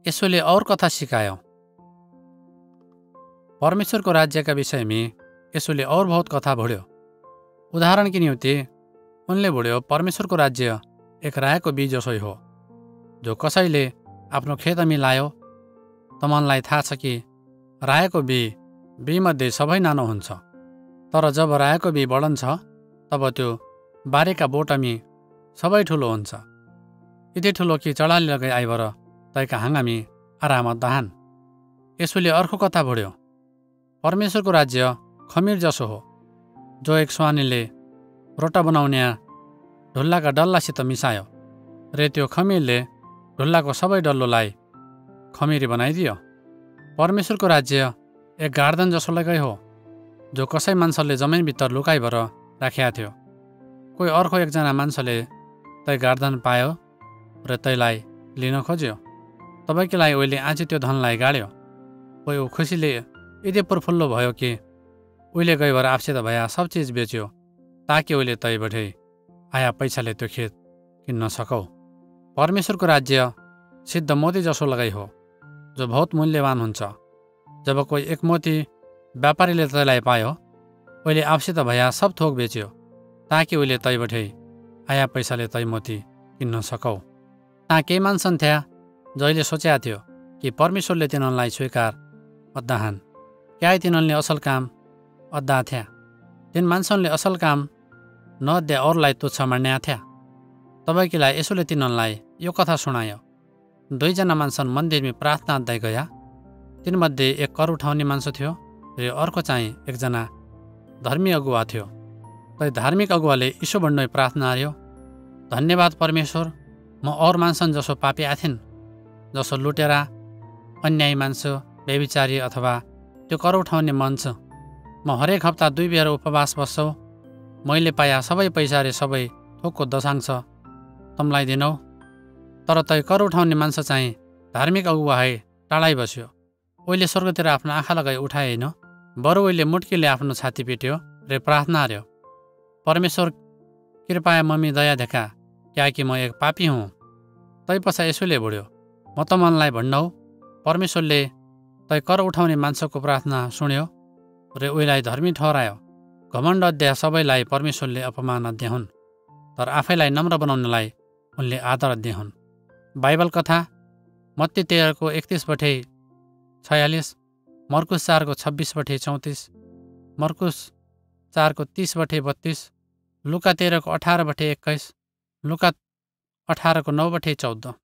यसोले और कथा सिकायो। परमेश्वरको राज्यका विषयमा यसोले और बहुत कथा भोड्यो। उदाहरण के निम्ति उनले भोड्यो परमेश्वरको राज्य एक रायको बीज जसै हो, जो कसैले आफ्नो खेतमा लायो। तमनलाई थाहा छ कि रायको बीमध्ये सबै नानो हुन्छ, तर जब रायको बी बढन्छ तब त्यो बारीका बोटमी सबै ठुलो हुन्छ, यति ठुलो कि चढाली लगाई आइबर तैका हाँगामी आराम दहान। यसोले अर्को कथा भोड्यो। परमेश्वरको राज्य खमीर जसो हो, जो एक स्वानीले रोटा बनाउने ढुल्लाका डल्लासित मिसायो र त्यो खमीरले ढुल्लाको सबै डल्लोलाई खमीरी बनाइदियो। परमेश्वरको राज्य एक गार्डन जसो लगाइ हो, जो कसै मान्छेले जमिनभित्र लुकाइबर राखेका थियो। कोही अर्को एकजना मान्छेले तै गार्डन पायो र तैलाई लिन खोज्यो। तपाईँको लागि उहिले आज त्यो धनलाई गाड्यो। कोही ऊ खुसीले यति प्रफुल्ल भयो कि उहिले गइबर आफसित भया सब चिज बेच्यो, ताकि उहिले तैबाटै आया पैसाले त्यो खेत किन्न सकौ। परमेश्वरको राज्य सिद्ध मोती जसो लगाइ हो, जो बहुत मूल्यवान हुन्छ। जब कोही एक मोती व्यापारीले तैलाई पायो, उहिले आफसित भया सब थोक बेच्यो, ताकि उहिले तैबाटै आया पैसाले तै मोती किन्न सकौ। ता केही मान्छन् थिया जहिले सोचेका थियो कि परमेश्वरले तिनीहरूलाई स्वीकार अद्दाहान, क्या तिनीहरूले असल काम अद्दा थिया। तिन मान्छेले असल काम नअद्दा अरूलाई तुच्छ मान्या थिया। तपाईँको लागि यसोले तिनीहरूलाई यो कथा सुनायो। दुईजना मान्छन् मन्दिरमा प्रार्थना अद्दै गया। तिनमध्ये एक कर उठाउने मान्छे थियो र अर्को चाहिँ एकजना धर्मी अगुवा थियो। तै धार्मिक अगुवाले यसो भन्दै प्रार्थना गर्यो, धन्यवाद परमेश्वर, म अरू मान्छन् जसो पापी आथिन, जसो लुटेरा, अन्यायी मान्छे, व्यभिचारी अथवा त्यो कर उठाउने मान्छे। म हरेक हप्ता 2 बेर उपवास बस्छु। मैले पाया सबै पैसा र सबै थोकको दशांश तमलाई दिनौ। तर तै कर उठाउने मान्छे चाहिँ धार्मिक अगुवा है टाढै बस्यो। उहिले स्वर्गतिर आफ्नो आँखा लगाई उठाए होइन, बरु उहिले मुट्कीले आफ्नो छाती पिट्यो र प्रार्थना गर्यो, परमेश्वर कृपया मम्मी दया देखा, क्याकि म एक पापी हुँ। तै पछा यसोले भोड्यो, म त मनलाई भन्नौ, परमेश्वरले तै कर उठाउने मान्छेको प्रार्थना सुन्यो र उहीलाई धर्मी ठहरायो। घमण्ड अध्याय सबैलाई परमेश्वरले अपमान अध्याय हुन्, तर आफैलाई नम्र बनाउनलाई उनले आदर अध्याय हुन्। बाइबल कथा मत्ती 13:31-46, मर्कुस 4:26-34, मर्कुस 4:30-32, लुका 13:18-21, लुका 18:9-14।